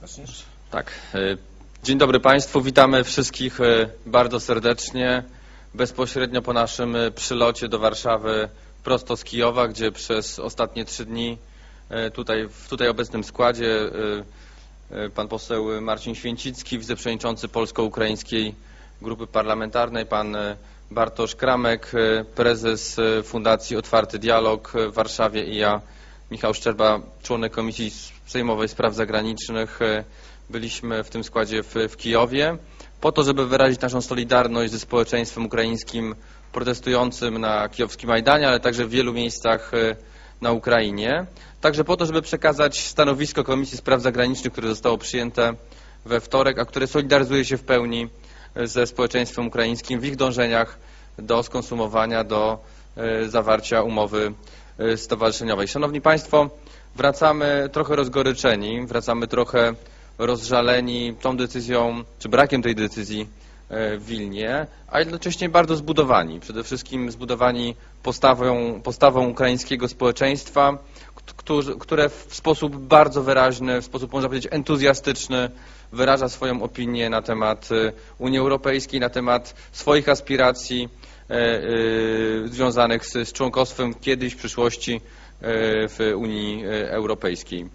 Zaczniesz? Tak. Dzień dobry Państwu, witamy wszystkich bardzo serdecznie, bezpośrednio po naszym przylocie do Warszawy prosto z Kijowa, gdzie przez ostatnie 3 dni w tutaj obecnym składzie pan poseł Marcin Święcicki, wiceprzewodniczący Polsko-Ukraińskiej Grupy Parlamentarnej, pan Bartosz Kramek, prezes Fundacji Otwarty Dialog w Warszawie i ja, Michał Szczerba, członek Komisji Sejmowej Spraw Zagranicznych. Byliśmy w tym składzie w Kijowie po to, żeby wyrazić naszą solidarność ze społeczeństwem ukraińskim protestującym na kijowskim Majdanie, ale także w wielu miejscach na Ukrainie. Także po to, żeby przekazać stanowisko Komisji Spraw Zagranicznych, które zostało przyjęte we wtorek, a które solidaryzuje się w pełni ze społeczeństwem ukraińskim w ich dążeniach do skonsumowania, do zawarcia umowy stowarzyszeniowej. Szanowni Państwo, wracamy trochę rozgoryczeni, wracamy trochę rozżaleni tą decyzją, czy brakiem tej decyzji w Wilnie, a jednocześnie bardzo zbudowani. Przede wszystkim zbudowani postawą ukraińskiego społeczeństwa, które w sposób bardzo wyraźny, w sposób, można powiedzieć, entuzjastyczny wyraża swoją opinię na temat Unii Europejskiej, na temat swoich aspiracji związanych z członkostwem kiedyś w przyszłości w Unii Europejskiej.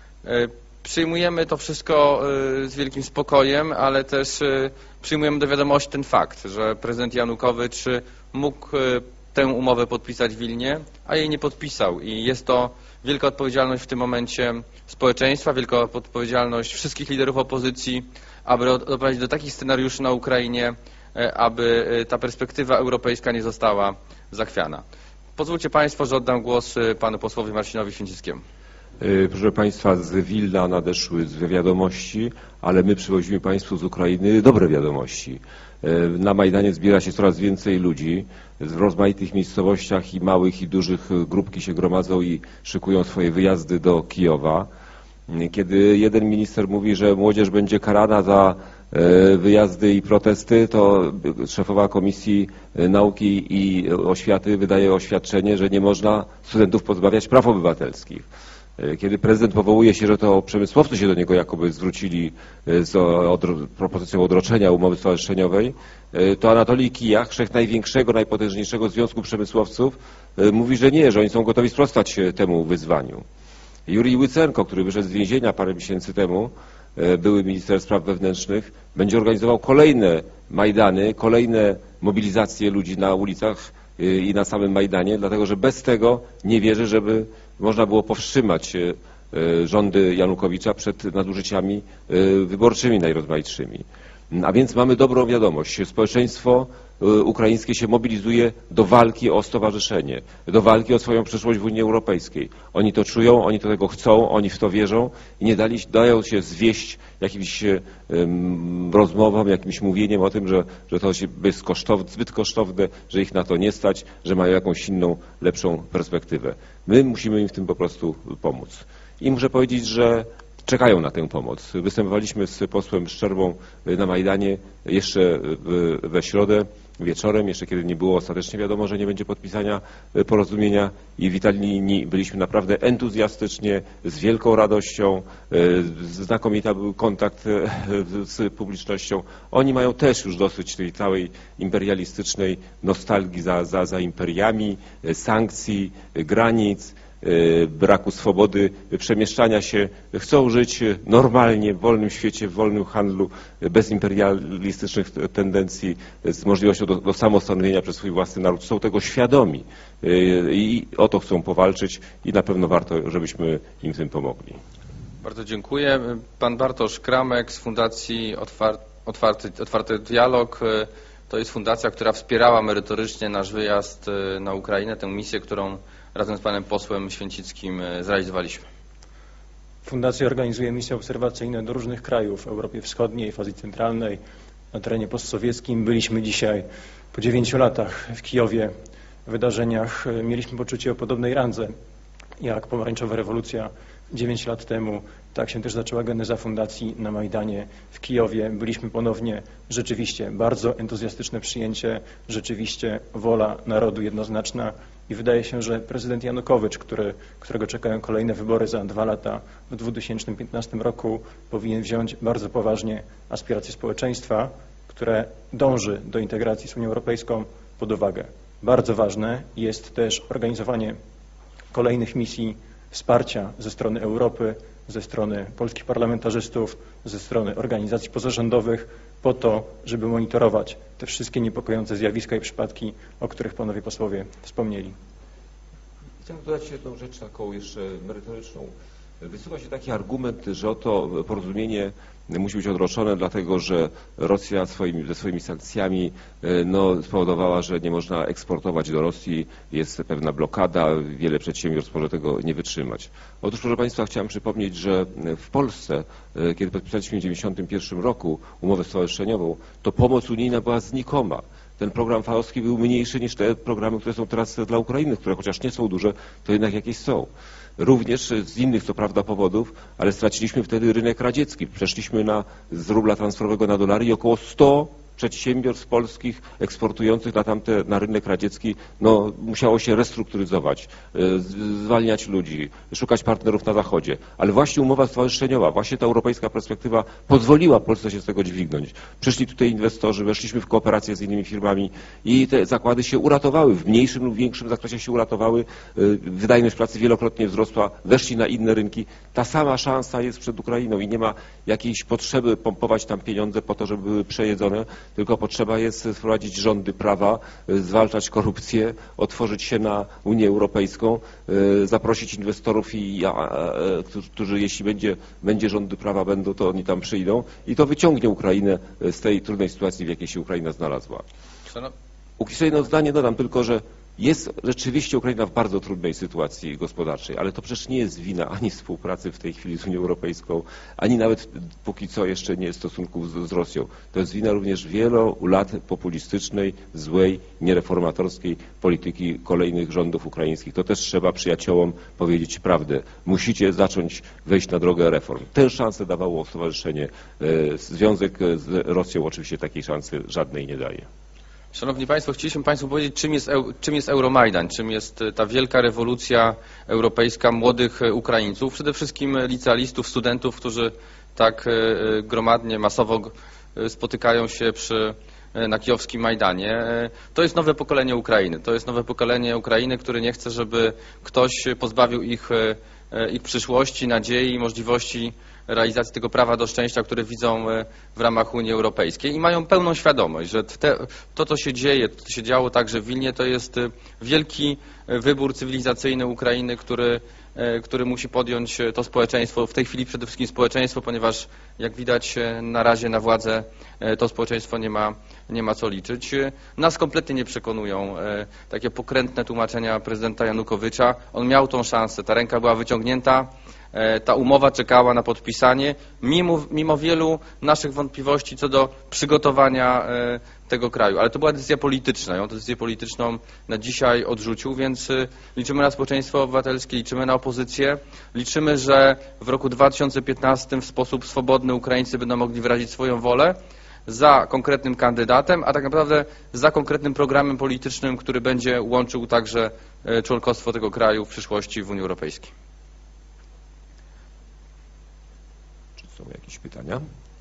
Przyjmujemy to wszystko z wielkim spokojem, ale też przyjmujemy do wiadomości ten fakt, że prezydent Janukowycz mógł tę umowę podpisać w Wilnie, a jej nie podpisał. I jest to wielka odpowiedzialność w tym momencie społeczeństwa, wielka odpowiedzialność wszystkich liderów opozycji, aby doprowadzić do takich scenariuszy na Ukrainie, aby ta perspektywa europejska nie została zachwiana. Pozwólcie Państwo, że oddam głos panu posłowi Marcinowi Święcickiemu. Proszę Państwa, z Wilna nadeszły złe wiadomości, ale my przywozimy Państwu z Ukrainy dobre wiadomości. Na Majdanie zbiera się coraz więcej ludzi. W rozmaitych miejscowościach i małych i dużych grupki się gromadzą i szykują swoje wyjazdy do Kijowa. Kiedy jeden minister mówi, że młodzież będzie karana za wyjazdy i protesty, to szefowa Komisji Nauki i Oświaty wydaje oświadczenie, że nie można studentów pozbawiać praw obywatelskich. Kiedy prezydent powołuje się, że to przemysłowcy się do niego jakoby zwrócili z propozycją odroczenia umowy stowarzyszeniowej, to Anatolij Kijach, szef największego, najpotężniejszego związku przemysłowców, mówi, że nie, że oni są gotowi sprostać się temu wyzwaniu. Jurij Łycenko, który wyszedł z więzienia parę miesięcy temu, były minister spraw wewnętrznych, będzie organizował kolejne Majdany, kolejne mobilizacje ludzi na ulicach i na samym Majdanie, dlatego że bez tego nie wierzy, żeby można było powstrzymać rządy Janukowycza przed nadużyciami wyborczymi najrozmaitszymi. A więc mamy dobrą wiadomość. Społeczeństwo ukraińskie się mobilizuje do walki o stowarzyszenie, do walki o swoją przyszłość w Unii Europejskiej. Oni to czują, oni do tego chcą, oni w to wierzą i nie dają się zwieść jakimś rozmowom, jakimś mówieniem o tym, że to jest zbyt kosztowne, że ich na to nie stać, że mają jakąś inną, lepszą perspektywę. My musimy im w tym po prostu pomóc. I muszę powiedzieć, że czekają na tę pomoc. Występowaliśmy z posłem Szczerbą na Majdanie jeszcze we środę wieczorem, jeszcze kiedy nie było ostatecznie wiadomo, że nie będzie podpisania porozumienia i witali, byliśmy naprawdę entuzjastycznie, z wielką radością, znakomity był kontakt z publicznością. Oni mają też już dosyć tej całej imperialistycznej nostalgii za imperiami, sankcji, granic, braku swobody przemieszczania się, chcą żyć normalnie, w wolnym świecie, w wolnym handlu, bez imperialistycznych tendencji, z możliwością do samostanowienia przez swój własny naród. Są tego świadomi i o to chcą powalczyć i na pewno warto, żebyśmy im w tym pomogli. Bardzo dziękuję. Pan Bartosz Kramek z Fundacji Otwarty Dialog. To jest fundacja, która wspierała merytorycznie nasz wyjazd na Ukrainę, tę misję, którą razem z panem posłem Święcickim zrealizowaliśmy. Fundacja organizuje misje obserwacyjne do różnych krajów w Europie Wschodniej, w Azji Centralnej, na terenie postsowieckim. Byliśmy dzisiaj po 9 latach w Kijowie. W wydarzeniach mieliśmy poczucie o podobnej randze jak pomarańczowa rewolucja 9 lat temu. Tak się też zaczęła geneza fundacji na Majdanie w Kijowie. Byliśmy ponownie, rzeczywiście bardzo entuzjastyczne przyjęcie, rzeczywiście wola narodu jednoznaczna i wydaje się, że prezydent Janukowycz, którego czekają kolejne wybory za 2 lata w 2015 roku, powinien wziąć bardzo poważnie aspiracje społeczeństwa, które dąży do integracji z Unią Europejską, pod uwagę. Bardzo ważne jest też organizowanie kolejnych misji wsparcia ze strony Europy, ze strony polskich parlamentarzystów, ze strony organizacji pozarządowych po to, żeby monitorować te wszystkie niepokojące zjawiska i przypadki, o których panowie posłowie wspomnieli. Chciałem dodać jedną rzecz taką jeszcze merytoryczną. Wysuwa się taki argument, że oto porozumienie musi być odroczone, dlatego że Rosja ze swoimi sankcjami spowodowała, że nie można eksportować do Rosji, jest pewna blokada, wiele przedsiębiorstw może tego nie wytrzymać. Otóż, proszę Państwa, chciałem przypomnieć, że w Polsce, kiedy podpisaliśmy w 1991 roku umowę stowarzyszeniową, to pomoc unijna była znikoma. Ten program fałowski był mniejszy niż te programy, które są teraz dla Ukrainy, które chociaż nie są duże, to jednak jakieś są. Również z innych, co prawda, powodów, ale straciliśmy wtedy rynek radziecki. Przeszliśmy z rubla transferowego na dolary i około 100 przedsiębiorstw polskich eksportujących na rynek radziecki musiało się restrukturyzować, zwalniać ludzi, szukać partnerów na Zachodzie. Ale właśnie umowa stowarzyszeniowa, właśnie ta europejska perspektywa pozwoliła Polsce się z tego dźwignąć. Przyszli tutaj inwestorzy, weszliśmy w kooperację z innymi firmami i te zakłady się uratowały, w mniejszym lub większym zakresie się uratowały, wydajność pracy wielokrotnie wzrosła, weszli na inne rynki. Ta sama szansa jest przed Ukrainą i nie ma jakiejś potrzeby pompować tam pieniądze po to, żeby były przejedzone, tylko potrzeba jest wprowadzić rządy prawa, zwalczać korupcję, otworzyć się na Unię Europejską, zaprosić inwestorów, którzy jeśli będzie rządy prawa będą, to oni tam przyjdą i to wyciągnie Ukrainę z tej trudnej sytuacji, w jakiej się Ukraina znalazła. Jeszcze jedno zdanie dodam tylko, że jest rzeczywiście Ukraina w bardzo trudnej sytuacji gospodarczej, ale to przecież nie jest wina ani współpracy w tej chwili z Unią Europejską, ani nawet póki co jeszcze nie stosunków z Rosją. To jest wina również wielu lat populistycznej, złej, niereformatorskiej polityki kolejnych rządów ukraińskich. To też trzeba przyjaciołom powiedzieć prawdę. Musicie zacząć wejść na drogę reform. Tę szansę dawało stowarzyszenie. Związek z Rosją oczywiście takiej szansy żadnej nie daje. Szanowni Państwo, chcieliśmy Państwu powiedzieć, czym jest Euromajdan, czym jest ta wielka rewolucja europejska młodych Ukraińców, przede wszystkim licealistów, studentów, którzy tak gromadnie, masowo spotykają się na kijowskim Majdanie. To jest nowe pokolenie Ukrainy. To jest nowe pokolenie Ukrainy, które nie chce, żeby ktoś pozbawił ich przyszłości, nadziei i możliwości realizacji tego prawa do szczęścia, które widzą w ramach Unii Europejskiej i mają pełną świadomość, że to, co się dzieje, to, co się działo także w Wilnie, to jest wielki wybór cywilizacyjny Ukrainy, który musi podjąć to społeczeństwo, w tej chwili przede wszystkim społeczeństwo, ponieważ jak widać na razie na władzę to społeczeństwo nie ma co liczyć. Nas kompletnie nie przekonują takie pokrętne tłumaczenia prezydenta Janukowycza. On miał tą szansę, ta ręka była wyciągnięta, ta umowa czekała na podpisanie, mimo wielu naszych wątpliwości co do przygotowania tego kraju. Ale to była decyzja polityczna. Ją decyzję polityczną na dzisiaj odrzucił, więc liczymy na społeczeństwo obywatelskie, liczymy na opozycję. Liczymy, że w roku 2015 w sposób swobodny Ukraińcy będą mogli wyrazić swoją wolę za konkretnym kandydatem, a tak naprawdę za konkretnym programem politycznym, który będzie łączył także członkostwo tego kraju w przyszłości w Unii Europejskiej. Są jakieś pytania?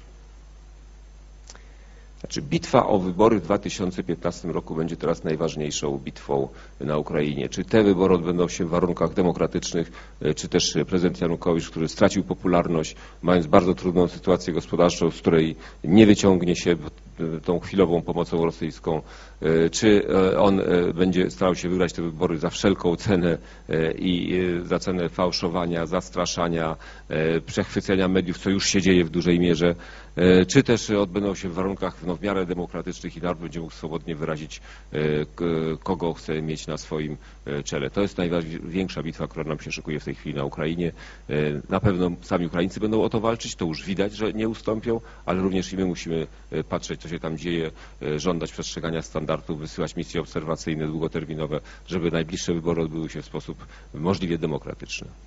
Bitwa o wybory w 2015 roku będzie teraz najważniejszą bitwą na Ukrainie. Czy te wybory odbędą się w warunkach demokratycznych, czy też prezydent Janukowicz, który stracił popularność, mając bardzo trudną sytuację gospodarczą, z której nie wyciągnie się tą chwilową pomocą rosyjską, czy on będzie starał się wygrać te wybory za wszelką cenę i za cenę fałszowania, zastraszania, przechwycenia mediów, co już się dzieje w dużej mierze, czy też odbędą się w warunkach w miarę demokratycznych i naród będzie mógł swobodnie wyrazić, kogo chce mieć na swoim czele. To jest największa bitwa, która nam się szykuje w tej chwili na Ukrainie. Na pewno sami Ukraińcy będą o to walczyć, to już widać, że nie ustąpią, ale również i my musimy patrzeć, co się tam dzieje, żądać przestrzegania standardów, wysyłać misje obserwacyjne długoterminowe, żeby najbliższe wybory odbyły się w sposób możliwie demokratyczny.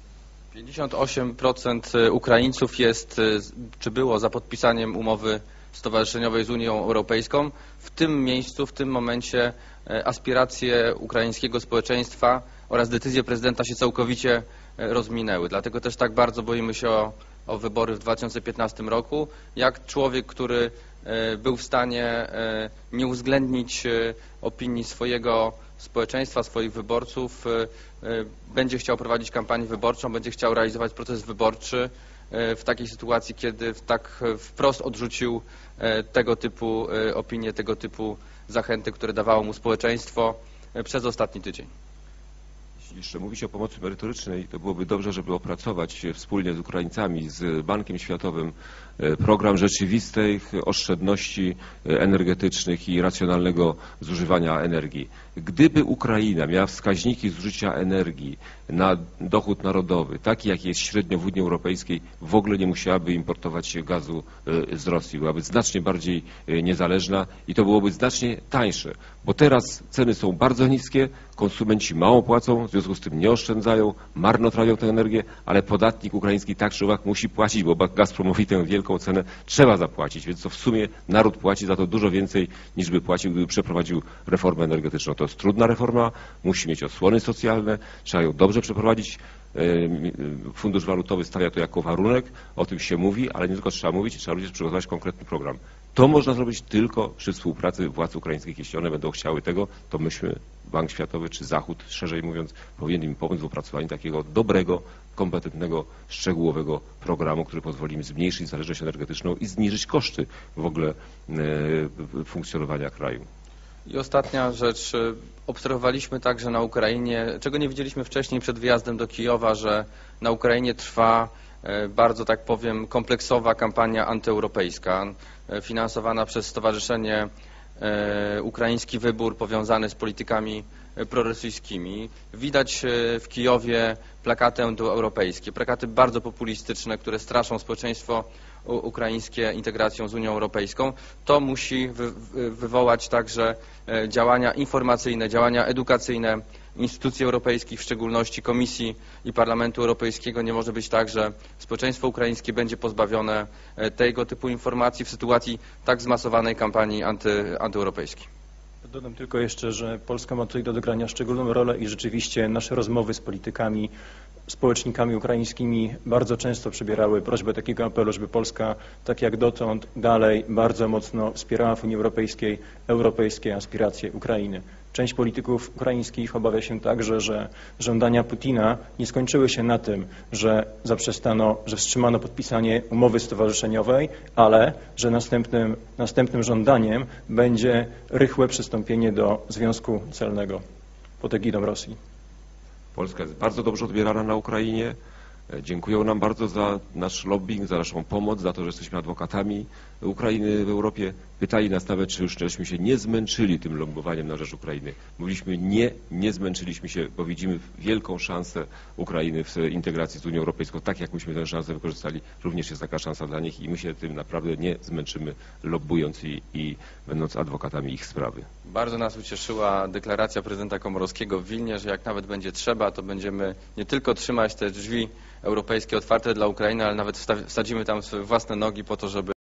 58% Ukraińców jest, czy było za podpisaniem umowy stowarzyszeniowej z Unią Europejską. W tym miejscu, w tym momencie aspiracje ukraińskiego społeczeństwa oraz decyzje prezydenta się całkowicie rozminęły. Dlatego też tak bardzo boimy się o wybory w 2015 roku, jak człowiek, który był w stanie nie uwzględnić opinii swojego społeczeństwa, swoich wyborców, będzie chciał prowadzić kampanię wyborczą, będzie chciał realizować proces wyborczy w takiej sytuacji, kiedy tak wprost odrzucił tego typu opinie, tego typu zachęty, które dawało mu społeczeństwo przez ostatni tydzień. Jeśli jeszcze mówić o pomocy merytorycznej, to byłoby dobrze, żeby opracować wspólnie z Ukraińcami, z Bankiem Światowym program rzeczywistych oszczędności energetycznych i racjonalnego zużywania energii. Gdyby Ukraina miała wskaźniki zużycia energii na dochód narodowy, taki jaki jest średnio w Unii Europejskiej, w ogóle nie musiałaby importować gazu z Rosji. Byłaby znacznie bardziej niezależna i to byłoby znacznie tańsze, bo teraz ceny są bardzo niskie, konsumenci mało płacą, w związku z tym nie oszczędzają, marnotrawią tę energię, ale podatnik ukraiński tak czy owak musi płacić, bo Gazpromowi tę wielką cenę trzeba zapłacić, więc to w sumie naród płaci za to dużo więcej niż by płacił, gdyby przeprowadził reformę energetyczną. To jest trudna reforma, musi mieć osłony socjalne, trzeba ją dobrze przeprowadzić. Fundusz Walutowy stawia to jako warunek, o tym się mówi, ale nie tylko trzeba mówić, trzeba również przygotować konkretny program. To można zrobić tylko przy współpracy władz ukraińskich. Jeśli one będą chciały tego, to myśmy, Bank Światowy czy Zachód, szerzej mówiąc, powinien im pomóc w opracowaniu takiego dobrego, kompetentnego, szczegółowego programu, który pozwoli im zmniejszyć zależność energetyczną i zniżyć koszty w ogóle funkcjonowania kraju. I ostatnia rzecz. Obserwowaliśmy także na Ukrainie, czego nie widzieliśmy wcześniej przed wyjazdem do Kijowa, że na Ukrainie trwa bardzo, tak powiem, kompleksowa kampania antyeuropejska, finansowana przez Stowarzyszenie Ukraiński Wybór, powiązany z politykami prorosyjskimi. Widać w Kijowie plakaty antyeuropejskie, plakaty bardzo populistyczne, które straszą społeczeństwo ukraińskie integracją z Unią Europejską. To musi wywołać także działania informacyjne, działania edukacyjne instytucji europejskich, w szczególności Komisji i Parlamentu Europejskiego. Nie może być tak, że społeczeństwo ukraińskie będzie pozbawione tego typu informacji w sytuacji tak zmasowanej kampanii antyeuropejskiej. Dodam tylko jeszcze, że Polska ma tutaj do odegrania szczególną rolę i rzeczywiście nasze rozmowy z politykami, społecznikami ukraińskimi bardzo często przybierały prośbę takiego apelu, żeby Polska, tak jak dotąd, dalej bardzo mocno wspierała w Unii Europejskiej europejskie aspiracje Ukrainy. Część polityków ukraińskich obawia się także, że żądania Putina nie skończyły się na tym, że wstrzymano podpisanie umowy stowarzyszeniowej, ale że następnym żądaniem będzie rychłe przystąpienie do Związku Celnego pod egidą Rosji. Polska jest bardzo dobrze odbierana na Ukrainie. Dziękują nam bardzo za nasz lobbying, za naszą pomoc, za to, że jesteśmy adwokatami Ukrainy w Europie. Pytali nas nawet, czy już żeśmy się nie zmęczyli tym lobbowaniem na rzecz Ukrainy. Mówiliśmy nie zmęczyliśmy się, bo widzimy wielką szansę Ukrainy w integracji z Unią Europejską. Tak jak myśmy tę szansę wykorzystali, również jest taka szansa dla nich i my się tym naprawdę nie zmęczymy, lobbując i będąc adwokatami ich sprawy. Bardzo nas ucieszyła deklaracja prezydenta Komorowskiego w Wilnie, że jak nawet będzie trzeba, to będziemy nie tylko trzymać te drzwi europejskie otwarte dla Ukrainy, ale nawet wsadzimy tam swoje własne nogi po to, żeby